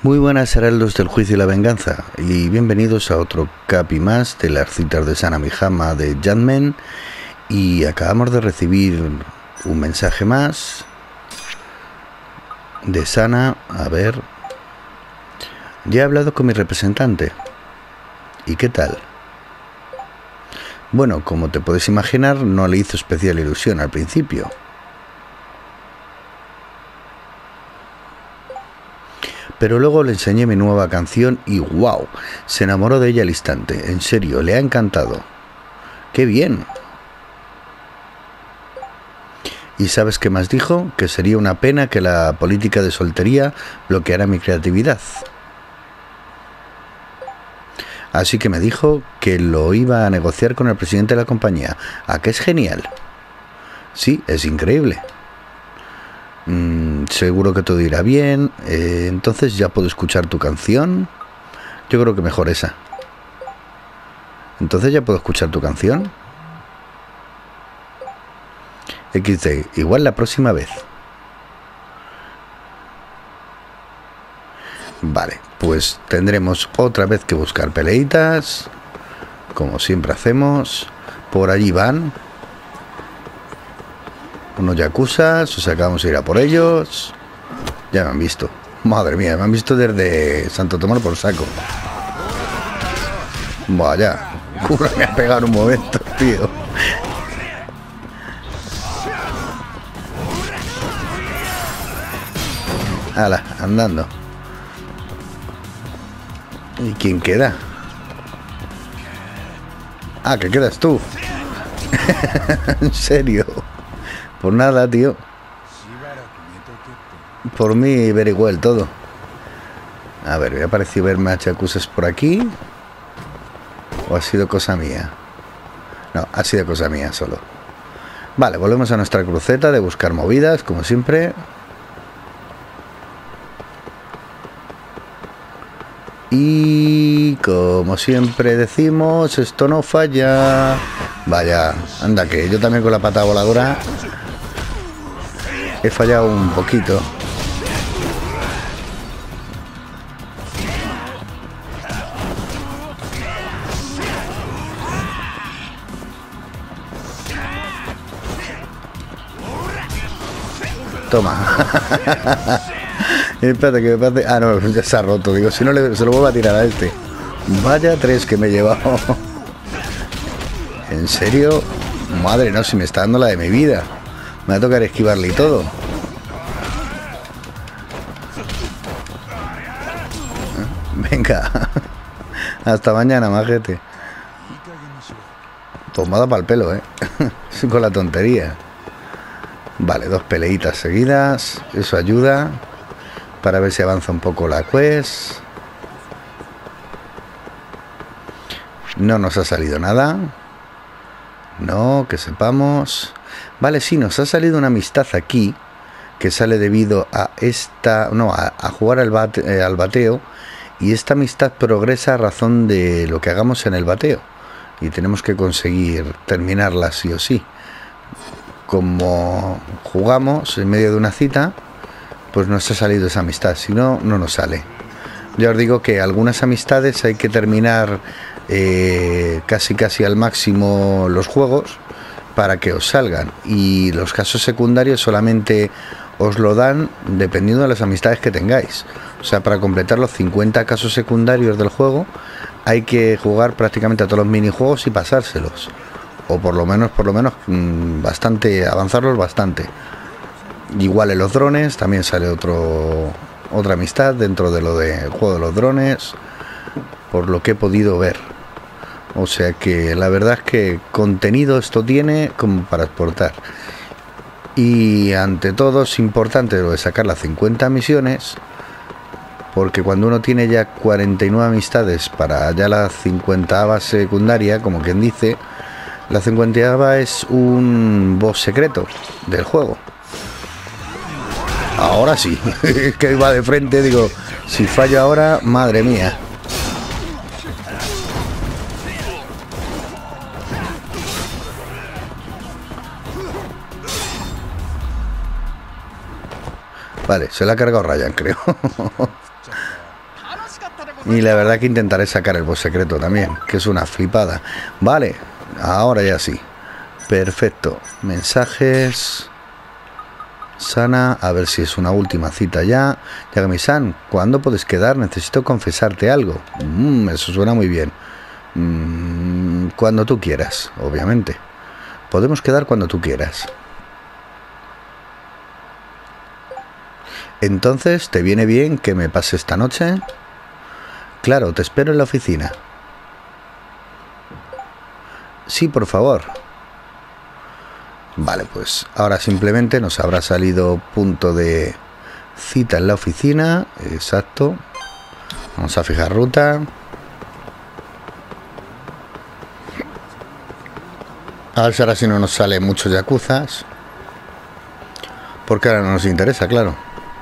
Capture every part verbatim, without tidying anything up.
Muy buenas heraldos del juicio y la venganza, y bienvenidos a otro capi más de las citas de Sana Mijama de Judgment. Y acabamos de recibir un mensaje más de Sana. A ver, ya he hablado con mi representante. ¿Y qué tal? Bueno, como te puedes imaginar, no le hizo especial ilusión al principio. Pero luego le enseñé mi nueva canción y ¡wow! Se enamoró de ella al instante. En serio, le ha encantado. ¡Qué bien! ¿Y sabes qué más dijo? Que sería una pena que la política de soltería bloqueara mi creatividad. Así que me dijo que lo iba a negociar con el presidente de la compañía. ¿A qué es genial? Sí, es increíble. Mm, seguro que todo irá bien. Eh, entonces ya puedo escuchar tu canción. Yo creo que mejor esa. Entonces ya puedo escuchar tu canción. equis de, igual la próxima vez. Vale, pues tendremos otra vez que buscar peleitas, como siempre hacemos. Por allí van unos yakuzas, o sea que vamos a ir a por ellos. Ya me han visto. Madre mía, me han visto desde Santo Tomás por saco. Vaya, cura me ha pegado un momento, tío. Hala, andando. ¿Y quién queda? Ah, que quedas tú. En serio. Pues nada, tío. Por mí, ver igual todo. A ver, me ha parecido ver más yakuzas por aquí. ¿O ha sido cosa mía? No, ha sido cosa mía solo. Vale, volvemos a nuestra cruceta de buscar movidas, como siempre. Y como siempre decimos, esto no falla. Vaya, anda que yo también con la pata voladora he fallado un poquito. Toma. Espérate que me parece... Ah, no, ya se ha roto. Digo, si no le, se lo vuelvo a tirar a este. Vaya tres que me he llevado. ¿En serio? Madre, no, si me está dando la de mi vida. Me va a tocar esquivarle y todo. Venga. Hasta mañana, majete. Tomada para el pelo, eh. Con la tontería. Vale, dos peleitas seguidas. Eso ayuda para ver si avanza un poco la quest. No nos ha salido nada. No, que sepamos. Vale, sí, nos ha salido una amistad aquí, que sale debido a esta... No, a, a jugar al, bate, eh, al bateo. Y esta amistad progresa a razón de lo que hagamos en el bateo. Y tenemos que conseguir terminarla sí o sí. Como jugamos en medio de una cita, pues nos ha salido esa amistad. Si no, no nos sale. Ya os digo que algunas amistades hay que terminar eh, casi casi al máximo los juegos para que os salgan, y los casos secundarios solamente os lo dan dependiendo de las amistades que tengáis. O sea, para completar los cincuenta casos secundarios del juego hay que jugar prácticamente a todos los minijuegos y pasárselos, o por lo menos por lo menos mmm, bastante, avanzarlos bastante. Igual en los drones también sale otro otra amistad dentro de lo del juego de los drones, por lo que he podido ver. O sea que la verdad es que contenido esto tiene como para exportar. Y ante todo es importante lo de sacar las cincuenta misiones, porque cuando uno tiene ya cuarenta y nueve amistades para ya la cincuentava secundaria, como quien dice, la cincuentava es un boss secreto del juego. Ahora sí, es que iba de frente, digo, si fallo ahora, madre mía. Vale, se la ha cargado Ryan, creo. Y la verdad que intentaré sacar el boss secreto también, que es una flipada. Vale, ahora ya sí. Perfecto. Mensajes. Sana, a ver si es una última cita ya. Yagami-san, ¿cuándo puedes quedar? Necesito confesarte algo. Mm, eso suena muy bien. Mm, cuando tú quieras, obviamente. Podemos quedar cuando tú quieras. Entonces, ¿te viene bien que me pase esta noche? Claro, te espero en la oficina. Sí, por favor. Vale, pues ahora simplemente nos habrá salido punto de cita en la oficina. Exacto. Vamos a fijar ruta. A ver si ahora si no nos sale muchos yakuzas. Porque ahora no nos interesa, claro.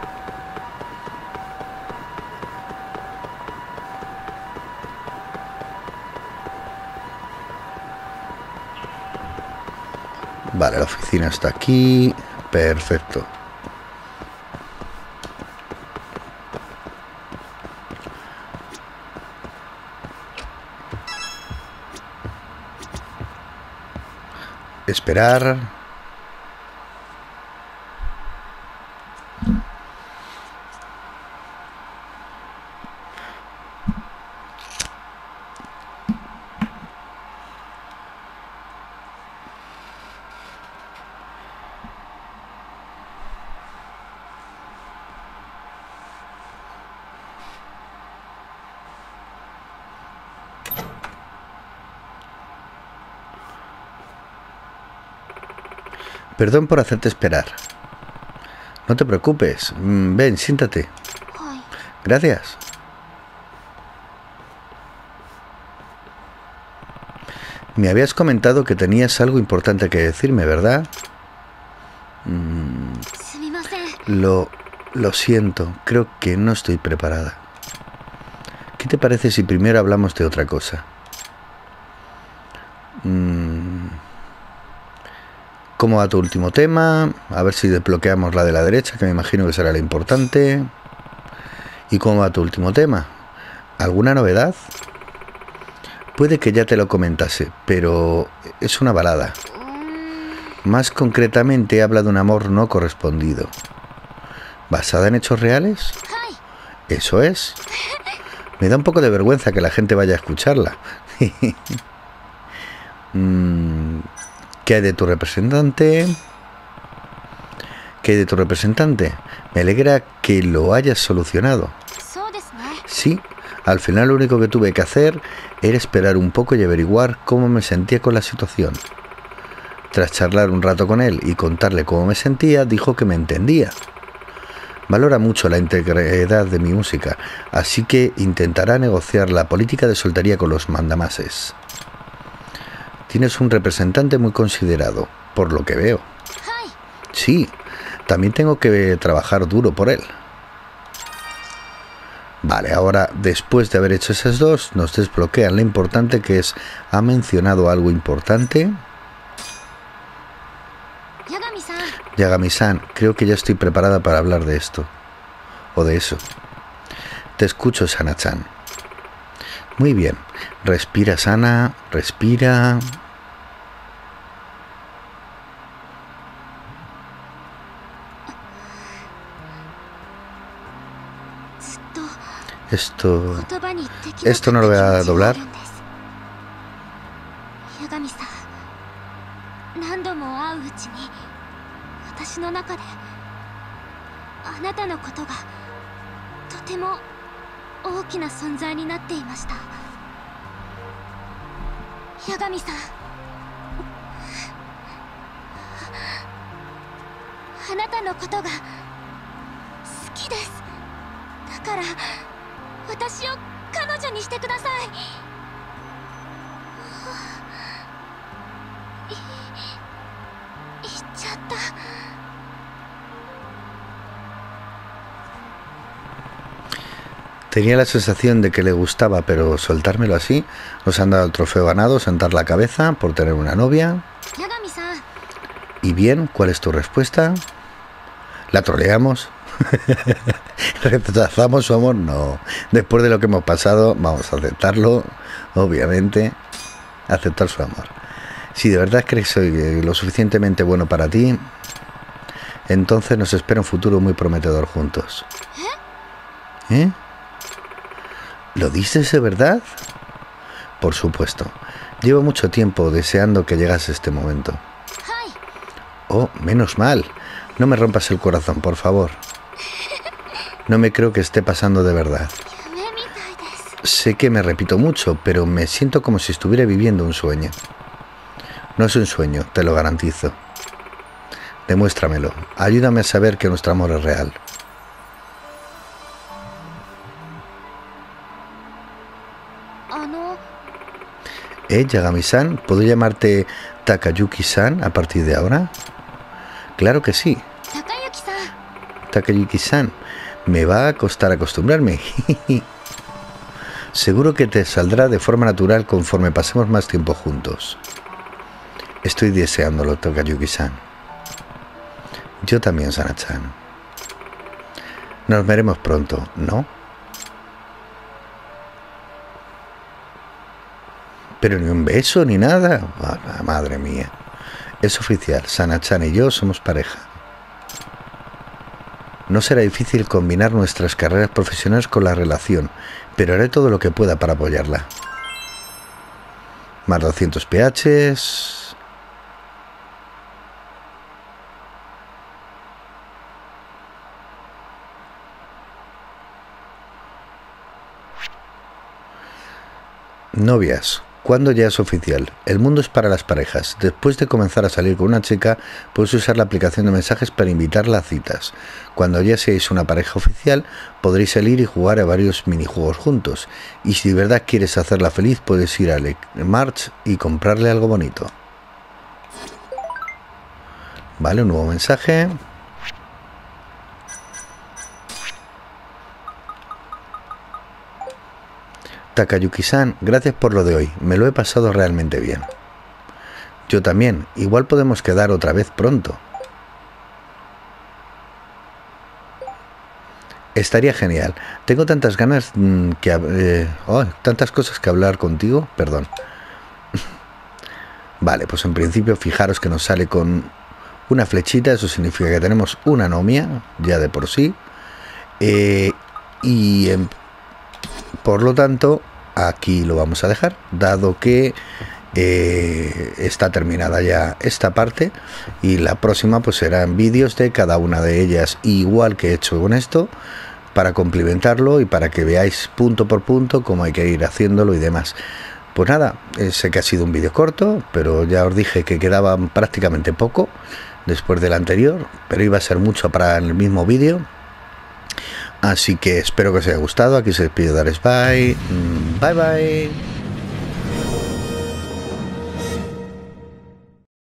Vale, la oficina está aquí. Perfecto. Esperar. Perdón por hacerte esperar. No te preocupes. Ven, siéntate. Gracias. Me habías comentado que tenías algo importante que decirme, ¿verdad? Mm, lo, lo siento. Creo que no estoy preparada. ¿Qué te parece si primero hablamos de otra cosa? Mm, ¿Cómo va tu último tema? A ver si desbloqueamos la de la derecha, que me imagino que será la importante. ¿Y cómo va tu último tema? ¿Alguna novedad? Puede que ya te lo comentase, pero es una balada. Más concretamente habla de un amor no correspondido. ¿Basada en hechos reales? Eso es. Me da un poco de vergüenza que la gente vaya a escucharla. mm, ¿Qué hay de tu representante? ¿Qué hay de tu representante? Me alegra que lo hayas solucionado. Sí, al final lo único que tuve que hacer era esperar un poco y averiguar cómo me sentía con la situación. Tras charlar un rato con él y contarle cómo me sentía, dijo que me entendía. Valora mucho la integridad de mi música, así que intentará negociar la política de soltería con los mandamases. Tienes un representante muy considerado, por lo que veo. Sí, también tengo que trabajar duro por él. Vale, ahora, después de haber hecho esas dos, nos desbloquean lo importante que es... ¿Ha mencionado algo importante? Yagami-san, creo que ya estoy preparada para hablar de esto. O de eso. Te escucho, Sana-chan. Muy bien. Respira, Sana. Respira. Esto... Esto no lo voy a doblar. Tenía la sensación de que le gustaba, pero soltármelo así. Nos han dado el trofeo ganado, sentar la cabeza por tener una novia. Y bien, ¿cuál es tu respuesta? ¿La troleamos? ¿Rechazamos su amor? No. Después de lo que hemos pasado, vamos a aceptarlo, obviamente. Aceptar su amor. Si de verdad crees que soy lo suficientemente bueno para ti, entonces nos espera un futuro muy prometedor juntos. ¿Eh? ¿Lo dices de verdad? Por supuesto. Llevo mucho tiempo deseando que llegase este momento. Oh, menos mal. No me rompas el corazón, por favor. No me creo que esté pasando de verdad. Sé que me repito mucho, pero me siento como si estuviera viviendo un sueño. No es un sueño, te lo garantizo. Demuéstramelo. Ayúdame a saber que nuestro amor es real. ¿Eh, Yagami-san? ¿Puedo llamarte Takayuki-san a partir de ahora? Claro que sí. Takayuki-san, me va a costar acostumbrarme. Seguro que te saldrá de forma natural conforme pasemos más tiempo juntos. Estoy deseándolo, Takayuki-san. Yo también, Sana-chan. Nos veremos pronto, ¿no? Pero ni un beso ni nada. Oh, madre mía. Es oficial, Sana-chan y yo somos pareja. No será difícil combinar nuestras carreras profesionales con la relación, pero haré todo lo que pueda para apoyarla. Más doscientos pHs. Novias. ¿Cuándo ya es oficial? El mundo es para las parejas. Después de comenzar a salir con una chica, puedes usar la aplicación de mensajes para invitarla a citas. Cuando ya seáis una pareja oficial, podréis salir y jugar a varios minijuegos juntos. Y si de verdad quieres hacerla feliz, puedes ir a March y comprarle algo bonito. Vale, un nuevo mensaje. Takayuki-san, gracias por lo de hoy. Me lo he pasado realmente bien. Yo también. Igual podemos quedar otra vez pronto. Estaría genial. Tengo tantas ganas mmm, que... Eh, oh, tantas cosas que hablar contigo. Perdón. Vale, pues en principio fijaros que nos sale con una flechita. Eso significa que tenemos una novia, ya de por sí. Eh, y... Eh, Por lo tanto, aquí lo vamos a dejar, dado que eh, está terminada ya esta parte, y la próxima pues serán vídeos de cada una de ellas, igual que he hecho con esto, para complementarlo y para que veáis punto por punto cómo hay que ir haciéndolo y demás. Pues nada, eh, sé que ha sido un vídeo corto, pero ya os dije que quedaba prácticamente poco después del anterior, pero iba a ser mucho para el mismo vídeo. Así que espero que os haya gustado. Aquí se despide Dares Bye. Bye bye.